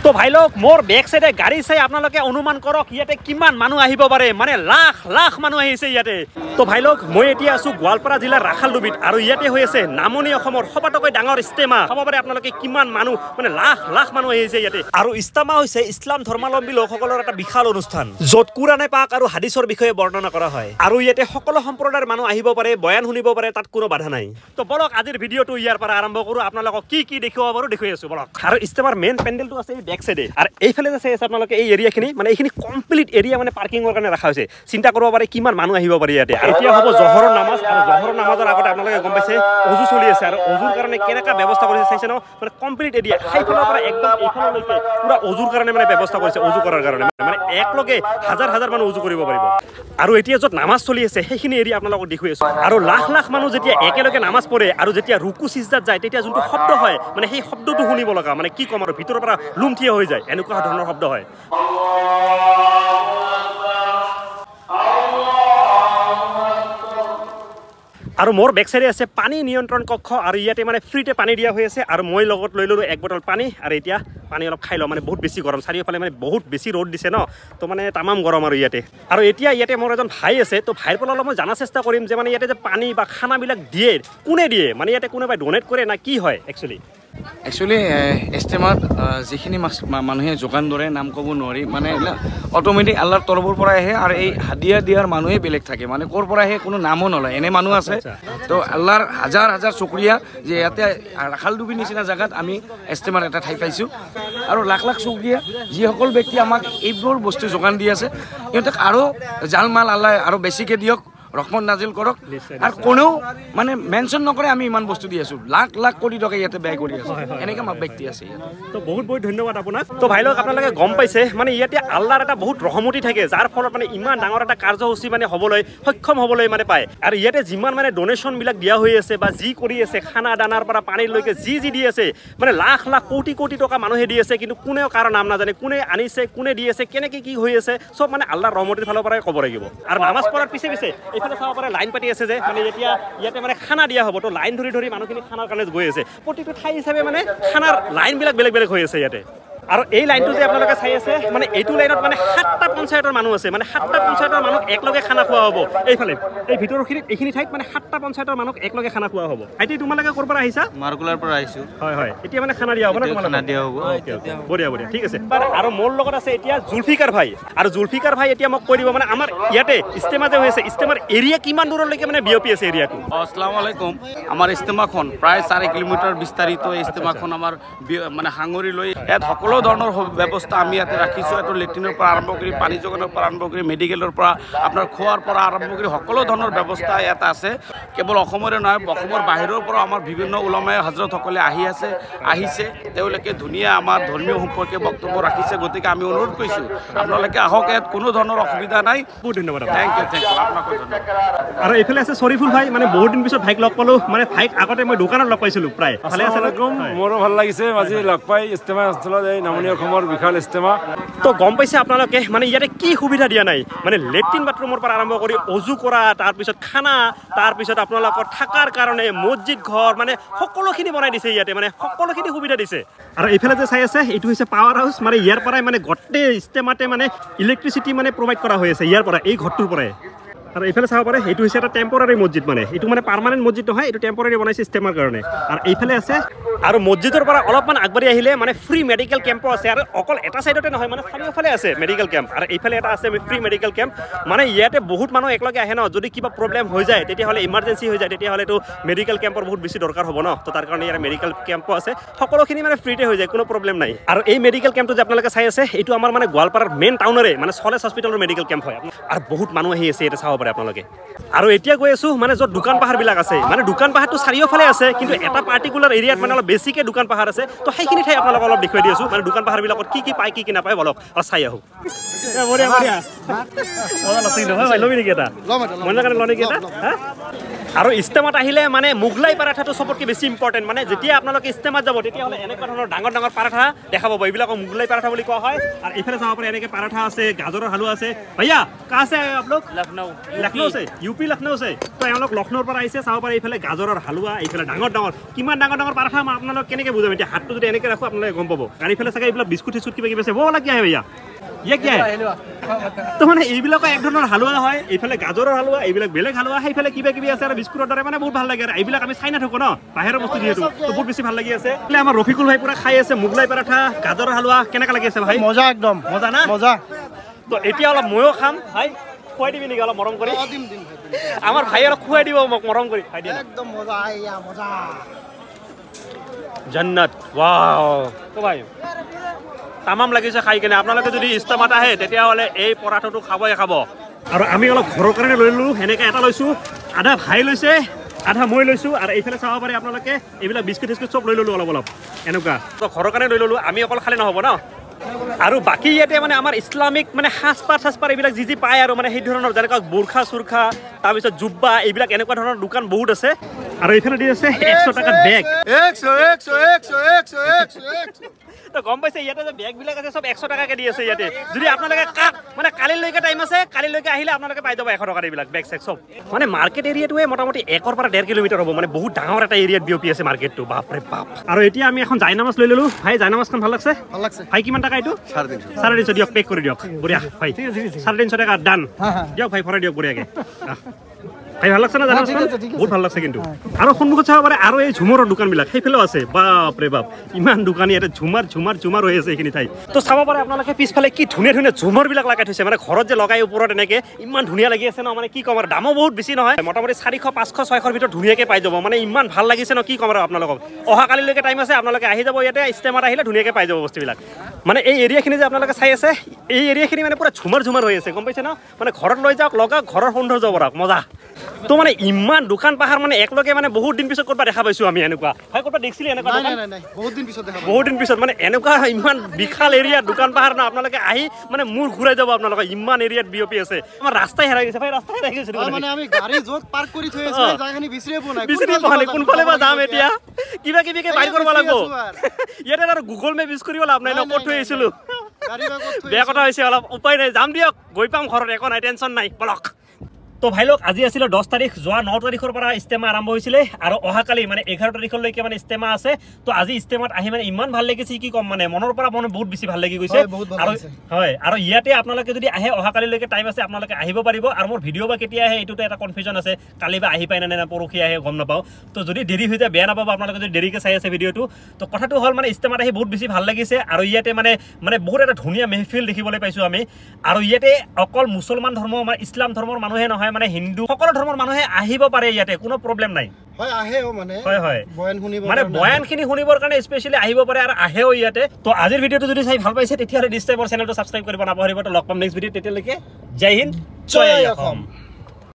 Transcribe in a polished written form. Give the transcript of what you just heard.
তো ভাই লোক মোর বেক সাইডে গাড়ি চাই আপোনালোকে অনুমান কৰক ইয়াতে কিমান মানুহ আহিব পাৰে মানে লাখ লাখ মানুহ আহিছে ইয়াতে তো ভাই লোক মই এতিয়া আছো গোৱালপাৰা জিলাৰ ৰাখালডুবিত আৰু ইয়াতে হৈ আছে নামনি অসমৰ সবাতোকৈ ডাঙৰ ইস্তেমা হ'ব পাৰে আপোনালোকে কিমান মানুহ মানে লাখ লাখ মানুহ আহিছে ইয়াতে আৰু ইস্তেমা হৈছে ইছলাম ধৰ্মাৱলম্বী লোকসকলৰ এটা বিশাল অনুষ্ঠান য'ত কুৰানে পাক আৰু হাদিছৰ বিষয়ে বৰ্ণনা কৰা হয় আৰু ইয়াতে সকলো সম্প্ৰদায়ৰ মানুহ আহিব পাৰে বয়ান শুনিব পাৰে তাত কোনো বাধা নাই তো বলক আজিৰ ভিডিঅ'টো ইয়াৰ পৰা আৰম্ভ কৰো আপোনালোকক কি দেখিব পাৰো দেখুৱাই আছো বলক আৰু ইস্তেমাৰ মেইন পেণ্ডেলটো আছে বেক সাইডে আৰু এইফালে আছে আপোনালোকে এই এৰিয়াখিনি মানে এইখিনি কমপ্লিট এৰিয়া মানে পাৰ্কিঙৰ কাৰণে ৰাখা হৈছে চিন্তা কৰিব পাৰে কিমান মানুহ আহিব পাৰে ইয়াতে এতিয়া হ'ব জহৰৰ নামাজ আৰু জহৰৰ নামাজৰ আগতে আপোনালোকে গম পাইছে অজু চলি আছে আৰু অজুৰ কাৰণে কেনেকা ব্যৱস্থা কৰিছে চাইছে ন মানে কমপ্লিট এৰিয়া সেইফালৰ পৰা একদম এইফাললৈকে পুৰা অজুৰ কাৰণে মানে ব্যৱস্থা কৰিছে অজু কৰাৰ কাৰণে মানে একলগে হাজাৰ হাজাৰ মানুহ অজু কৰিব পাৰিব আৰু এতিয়া য'ত নামাজ চলি আছে সেইখিনি এৰিয়া আপোনালোকক দেখুৱাই আছো আৰু লাখ লাখ মানুহ যেতিয়া একেলগে নামাজ পঢ়ে আৰু যেতিয়া ৰুকু সিজদাত যায় তেতিয়া যোনটো শব্দ হয় মানে সেই শব্দটো শুনিব লগা মানে কি ক'ম আৰু ভিতৰৰ পৰা লুমথিয়া হৈ যায় এনেকুৱা ধৰণৰ শব্দ হয় আৰু মোৰ বেক সাইডে আছে পানী নিয়ন্ত্ৰণ কক্ষ আৰু ইয়াতে মানে ফ্ৰীতে পানী দিয়া হৈ আছে আৰু মই লগত লৈ ললো এক বটল পানী আৰু এতিয়া পানী অলপ খাই লওঁ মানে বহুত বেছি গৰম চাৰিওফালে মানে বহুত বেছি ৰ'দ দিছে ন তো মানে তামাম গৰম আৰু ইয়াতে মোৰ এজন ভাই আছে তো ভাইৰ পৰা অলপ মই জানাৰ চেষ্টা কৰিম যে মানে ইয়াতে যে পানী বা খানাবিলাক দিয়ে কোনে দিয়ে মানে ইয়াতে কোনোবাই ডনেট কৰে না কি হয় একচুৱেলি ইস্তেমাত যিখিনি মানুহে যোগান ধৰে নাম ক'ব নোৱাৰি মানে অট'মেটিক আল্লাহৰ তৰফৰ পৰা আহে আৰু এই হাদিয়া দিয়াৰ মানুহে বেলেগ থাকে মানে ক'ৰ পৰা আহে কোনো নামো নলয় এনে মানুহ আছে তো আল্লাহৰ হাজাৰ হাজাৰ শুক্ৰিয়া যে ইয়াতে ৰাখালডুবিৰ নিচিনা জেগাত আমি ইস্তেমাৰ এটা ঠাই পাইছোঁ আৰু লাখ লাখ শুক্ৰিয়া যিসকল ব্যক্তি আমাক এইবোৰ বস্তু যোগান দি আছে সিহঁতক আৰু জাল মাল আল্লাহ আৰু বেছিকৈ দিয়ক ৰহমত নাজিল কৰক আৰু কোনেও মানে মেনশ্যন নকৰে আমি ইমান বস্তু দি আছোঁ লাখ লাখ কোটি টকা ইয়াতে ব্যয় কৰি আছোঁ এনেকৈ ব্যক্তি আছে তো বহুত বহুত ধন্যবাদ আপোনাক তো ভাই লোক আপোনালোকে গম পাইছে মানে ইয়াতে আল্লাহৰ এটা বহুত ৰহমতি থাকে যাৰ ফলত মানে ইমান ডাঙৰ এটা কাৰ্যসূচী মানে হ'বলৈ সক্ষম হ'বলৈ মানে পায় আৰু ইয়াতে যিমান মানে ডনেশ্যনবিলাক দিয়া হৈ আছে বা যি কৰি আছে খানা দানাৰ পৰা পানীলৈকে যি দি আছে মানে লাখ লাখ কোটি কোটি টকা মানুহে দি আছে কিন্তু কোনেও কাৰো নাম নাজানে কোনে আনিছে কোনে দি আছে কেনেকৈ কি হৈ আছে চব মানে আল্লাহৰ ৰহমতিৰ ফালৰ পৰাই ক'ব লাগিব আৰু নামাজ পঢ়াৰ পিছে এইফালে চাব পাৰে লাইন পাতি আছে যে মানে এতিয়া ইয়াতে মানে খানা দিয়া হ'ব তো লাইন ধৰি মানুহখিনি খানাৰ কাৰণে গৈ আছে প্ৰতিটো ঠাই হিচাপে মানে খানাৰ লাইনবিলাক বেলেগ বেলেগ হৈ আছে ইয়াতে আৰু এই লাইনটো যে আপোনালোকে চাই আছে মানে এইটো লাইনত মানে 7টা পঞ্চায়তৰ মানুহ আছে মানে 7টা পঞ্চায়তৰ মানুহ একলগে খানা খোৱা হ'ব এইফালে এই ভিতৰখিনিত এইখিনি ঠাইত মানে 7টা পঞ্চায়তৰ মানুহ একলগে খানা খোৱা হ'ব আইটি তোমালোকে ক'ৰ পৰা আহিছা মাৰকুলাৰ পৰা আহিছোঁ হয় এতিয়া মানে খানা দিয়া হ'ব না তোমালোকে খানা দিয়া হ'ব বঢ়িয়া ঠিক আছে আৰু মোৰ লগত আছে এতিয়া জুলফিকাৰ ভাই আৰু জুলফিকাৰ ভাই এতিয়া মোক কৈ দিব মানে আমাৰ ইয়াতে ইস্তেমা যে হৈ আছে ইস্তেমাৰ এৰিয়া কিমান দূৰলৈকে মানে বিয়পি আছে এৰিয়াটো আসসালামু আলাইকুম আমাৰ ইস্তেমাখন প্ৰায় 4 কিলোমিটাৰ বিস্তাৰিত ইস্তেমাখন আমাৰ মানে সাঙুৰি লৈ ইয়াত সকলো ধৰণৰ ব্যৱস্থা আমি ইয়াতে ৰাখিছোঁ এইটো লেট্ৰিনৰ পৰা আৰম্ভ কৰি পানী যোগানৰ পৰা আৰম্ভ কৰি মেডিকেলৰ পৰা আপোনাৰ খোৱাৰ পৰা আৰম্ভ কৰি সকলো ধৰণৰ ব্যৱস্থা ইয়াত আছে কেৱল অসমৰে নহয় অসমৰ বাহিৰৰ পৰা আমাৰ বিভিন্ন উলামায়ে হজৰতসকলে আহিছে তেওঁলোকে ধুনীয়া আমাৰ ধৰ্মীয় সম্পৰ্কে বক্তব্য ৰাখিছে গতিকে আমি অনুৰোধ কৰিছোঁ আপোনালোকে আহক ইয়াত কোনো ধৰণৰ অসুবিধা নাই বহুত ধন্যবাদ থেংক ইউ আপোনাকো ধন্যবাদ আৰু এইফালে আছে শৰীফুল ভাই মানে বহুত দিন পিছত ভাইক লগ পালোঁ মানে ভাইক আগতে মই দোকানত লগ পাইছিলোঁ প্ৰায় ভালে আছে মোৰো ভাল লাগিছে আজি লগ পাই ইস্তেমা অঞ্চলত এই নামনি অসমৰ বিশাল ইস্তেমা তো গম পাইছে আপোনালোকে মানে ইয়াতে কি সুবিধা দিয়া নাই মানে লেট্ৰিন বাথৰুমৰ পৰা আৰম্ভ কৰি অজু কৰা তাৰপিছত খানা তাৰপিছত আপোনালোকৰ থকাৰ কাৰণে মছজিদ ঘৰ মানে সকলোখিনি বনাই দিছে ইয়াতে মানে সকলোখিনি সুবিধা দিছে আৰু এইফালে যে চাই আছে এইটো হৈছে পাৱাৰ হাউচ মানে ইয়াৰ পৰাই মানে গোটেই ইস্তেমাতে মানে ইলেক্ট্ৰিচিটি মানে প্ৰভাইড কৰা হৈ আছে ইয়াৰ পৰা এই ঘৰটোৰ পৰাই আৰু এইফালে চাব পাৰে এইটো হৈছে এটা টেম্পৰাৰী মছজিদ মানে এইটো মানে পাৰ্মানেণ্ট মছজিদ নহয় এইটো টেম্পৰাৰী বনাইছে ইস্তেমাৰ কাৰণে আৰু এইফালে আছে আৰু মছজিদৰ পৰা অলপমান আগবাঢ়ি আহিলে মানে ফ্ৰী মেডিকেল কেম্পো আছে আৰু অকল এটা চাইডতে নহয় মানে চাৰিওফালে আছে মেডিকেল কেম্প আৰু এইফালে এটা আছে ফ্ৰী মেডিকেল কেম্প মানে ইয়াতে বহুত মানুহ একেলগে আহে ন যদি কিবা প্ৰব্লেম হৈ যায় তেতিয়াহ'লে ইমাৰ্জেঞ্চি হৈ যায় তেতিয়াহ'লেতো মেডিকেল কেম্পৰ বহুত বেছি দৰকাৰ হ'ব ন তো তাৰ কাৰণে ইয়াৰ মেডিকেল কেম্পো আছে সকলোখিনি মানে ফ্ৰীতে হৈ যায় কোনো প্ৰব্লেম নাই আৰু এই মেডিকেল কেম্পটো যে আপোনালোকে চাই আছে এইটো আমাৰ মানে গোৱালপাৰাৰ মেইন টাউনৰে মানে চলেছ হস্পিটেলৰ মেডিকেল কেম্প হয় আৰু বহুত মানুহ আহি আছে ইয়াতে চাব পাৰে আপোনালোকে আৰু এতিয়া গৈ আছোঁ মানে য'ত দোকান পাহাৰবিলাক আছে মানে দোকান পাহাৰটো চাৰিওফালে আছে কিন্তু এটা পাৰ্টিকুলাৰ এৰিয়াত মানে অলপ বেছিকৈ দোকান পাহাৰ আছে তো সেইখিনি ঠাই আপোনালোকক অলপ দেখুৱাই দি আছোঁ মানে দোকান পাহাৰবিলাকত কি পায় কি নাপায় বলক অলপ চাই আহোঁ ল'বি নেকি এটা মইনা কাৰণে ল নেকি এটা আৰু ইষ্টেমাত আহিলে মানে মোগলাই পাৰাঠাটো চবতকৈ বেছি ইম্পৰ্টেণ্ট মানে যেতিয়া আপোনালোকে ইষ্টেমাত যাব তেতিয়াহ'লে এনেকুৱা ধৰণৰ ডাঙৰ ডাঙৰ পাৰাঠা দেখা পাব এইবিলাকক মোগলাই পাৰাঠা বুলি কোৱা হয় আৰু এইফালে চাব পাৰে এনেকৈ পাৰাঠা আছে গাজৰৰ হালুৱা আছে ভैয়া কা আছে আপোনালোক লক্ষ্ণৌ আছে ইউপি লক্ষ্ণৌ আছে তো এওঁলোক লক্ষ্ণৌৰ পৰা আহিছে চাব পাৰে এইফালে গাজৰৰ হালুৱা এইফালে ডাঙৰ ডাঙৰ কিমান ডাঙৰ ডাঙৰ পাৰাঠা আপোনালোক কেনেকৈ বুজাম এতিয়া হাতটো যদি এনেকৈ ৰাখোঁ আপোনালোকে গম পাব আৰু এইফালে চাগে এইবিলাক বিস্কুট চিস্কুট কিবা কিবি আছে ব লাগে আহে ভैया ये क्या है तो মানে এইবিলাকৰ এক ধৰণৰ হালুৱা হয় এইফালে গাজৰৰ হালুৱা এইবিলাক বেলেগ হালুৱা সেইফালে কিবা কিবি আছে আৰু বিস্কুটৰ দৰে মানে বহুত ভাল লাগে আৰু এইবিলাক আমি চাই নাথাকো ন বাহিৰৰ বস্তু যিহেতু তো বহুত বেছি ভাল লাগি আছে আমাৰ ৰফিকুল ভাই পুৰা খাই আছে মোগলাই পাৰাঠা গাজৰৰ হালুৱা কেনেকুৱা লাগি আছে ভাই মজা একদম মজা না মজা তো এতিয়া অলপ ময়ো খাম ভাই খুৱাই দিবি নেকি অলপ মৰম কৰি আমাৰ ভাই অলপ খুৱাই দিব মোক মৰম কৰি খাই দিয়ে একদম মজা আইয়া মজা জান্নাত ওয়াও তো ভাই তামাম লাগিছে খাই কিনে আপোনালোকে যদি ইষ্টেমাত আহে তেতিয়াহ'লে এই পৰাঠাটো খাবই খাব আৰু আমি অলপ ঘৰৰ কাৰণে লৈ ল'লোঁ সেনেকৈ এটা লৈছোঁ আধা ভাই লৈছে আধা মই লৈছোঁ আৰু এইফালে চাব পাৰে আপোনালোকে এইবিলাক বিস্কুট চিস্কুট চব লৈ ল'লোঁ অলপ অলপ এনেকুৱা তো ঘৰৰ কাৰণে লৈ ল'লোঁ আমি অকল খালে নহ'ব ন আৰু বাকী ইয়াতে মানে আমাৰ ইছলামিক মানে সাজপাৰ এইবিলাক যি পায় আৰু মানে সেই ধৰণৰ যেনেকুৱা বোৰখা চুৰখা তাৰপিছত জুব্বা এইবিলাক এনেকুৱা ধৰণৰ দোকান বহুত আছে আৰু এইফালে দি আছে 100 টকাৰ বেগ 100 তো গম পাইছে ইয়াতে যে বেগবিলাক আছে চব 100 টকাকে দি আছে ইয়াতে যদি আপোনালোকে মানে কালিলৈকে টাইম আছে কালিলৈকে আহিলে আপোনালোকে পাই যাব 100 টকাৰ এইবিলাক বেগ চেগ চব মানে মাৰ্কেট এৰিয়াটোৱে মোটামুটি 1 পৰা 1.5 কিলোমিটাৰ হ'ব মানে বহুত ডাঙৰ এটা এৰিয়াত বিয়পি আছে মাৰ্কেটটো বাপৰে বাপ আৰু এতিয়া আমি এখন জাইনামাজ লৈ ল'লোঁ ভাই জাইনামাজখন ভাল লাগছে ভাই কিমান টকা এইটো 350 দিয়ক পেক কৰি দিয়ক বঢ়িয়া ভাই 350 টকা ডান দিয়ক ভাই ভৰাই দিয়ক বঢ়িয়াকে ভাই ভাল লাগছে না জাইনামাজখন বহুত ভাল লাগছে কিন্তু আৰু সন্মুখত চাব পাৰে আৰু এই ঝুমৰৰ দোকানবিলাক সেইফালেও আছে বাপৰে বাপ ইমান দোকানী ইয়াতে ঝুমাৰ হৈ আছে এইখিনি ঠাই তো চাব পাৰে আপোনালোকে পিছফালে কি ধুনীয়া ধুনীয়া ঝুমৰবিলাক লগাই থৈছে মানে ঘৰত যে লগাই ওপৰত এনেকৈ ইমান ধুনীয়া লাগি আছে ন মানে কি ক'ম আৰু দামো বহুত বেছি নহয় মোটামুটি 400 500 600 ভিতৰত ধুনীয়াকৈ পাই যাব মানে ইমান ভাল লাগিছে ন কি ক'ম আৰু আপোনালোকক অহাকালিলৈকে টাইম আছে আপোনালোকে আহি যাব ইয়াতে ইষ্টেমাত আহিলে ধুনীয়াকৈ পাই যাব বস্তুবিলাক মানে এই এৰিয়াখিনি যে আপোনালোকে চাই আছে এই এৰিয়াখিনি মানে পুৰা ঝুমাৰ হৈ আছে গম পাইছে ন মানে ঘৰত লৈ যাওক লগাওক ঘৰৰ সৌন্দৰ্য বঢ়াওক মজা তো মানে ইমান দোকান পাহাৰ মানে একলগে মানে বহুত দিন পিছত ক'ৰবাত দেখা পাইছোঁ আমি এনেকুৱা হয় ক'ৰবাত দেখিছিলে এনেকুৱা বহুত দিন পিছত মানে এনেকুৱা ইমান বিশাল এৰিয়াত দোকান পাহাৰ ন আপোনালোকে আহি মানে মূৰ ঘূৰাই যাব আপোনালোকে ইমান এৰিয়াত বিয়পি আছে আমাৰ ৰাস্তাই হেৰাই গৈছে ভাই ৰাস্তাই হেৰাই গৈছে মানে আমি গাড়ী য'ত পাৰ্ক কৰি থৈ আছো জাগাখিনি বিচাৰিয়ে পোৱা নাই কোনফালে বা যাম এতিয়া কিবা কিবিকে বাইৰ কৰিব লাগিব ইয়াতে আৰু গুগল মেপ ইউজ কৰিব লাভ নাই ন ক'ত থৈ আহিছিলোঁ বেয়া কথা হৈছে অলপ উপায় নাই যাম দিয়ক গৈ পাম ঘৰত একো নাই টেনশ্যন নাই বলক তো ভাই লোক আজি আছিল 10 তাৰিখ যোৱা 9 তাৰিখৰ পৰা ইষ্টেমা আৰম্ভ হৈছিলে আৰু অহাকালি মানে 11 তাৰিখলৈকে মানে ইষ্টেমা আছে তো আজি ইষ্টেমাত আহি মানে ইমান ভাল লাগিছে কি কম মানে মনৰ পৰা মন বহুত বেছি ভাল লাগি গৈছে আৰু হয় আৰু ইয়াতে আপোনালোকে যদি আহে অহাকালিলৈকে টাইম আছে আপোনালোকে আহিব পাৰিব আৰু মোৰ ভিডিঅ' বা কেতিয়া আহে এইটোতে এটা কনফিউজন আছে কালি বা আহি পাই না পৰহি আহে গম নাপাওঁ তো যদি দেৰি হৈ যায় বেয়া নাপাব আপোনালোকে যদি দেৰিকৈ চাই আছে ভিডিঅ'টো তো কথাটো হ'ল মানে ইষ্টেমাত আহি বহুত বেছি ভাল লাগিছে আৰু ইয়াতে মানে বহুত এটা ধুনীয়া মেহফিল দেখিবলৈ পাইছোঁ আমি আৰু ইয়াতে অকল মুছলমান ধৰ্ম মানে ইছলাম ধৰ্মৰ মানুহে নহয় মানে হিন্দু সকলো ধৰ্মৰ মানুহে আহিব পাৰে ইয়াতে কোনো প্ৰব্লেম নাই হয় আহেও মানে হয় বয়ান শুনিব মানে বয়ানখিনি শুনিবৰ কাৰণে স্পেশালি আহিব পাৰে আৰু আহেও ইয়াতে তো আজিৰ ভিডিঅ'টো যদি চাই ভাল পাইছে তেতিয়াহ'লে ডিছ টাইপৰ চেনেলটো ছাবস্ক্ৰাইব কৰিব নাপাহৰিব তো লগ পাম নেক্সট ভিডিঅ'ত তেতিয়ালৈকে জয় হিন্দ জয় অসম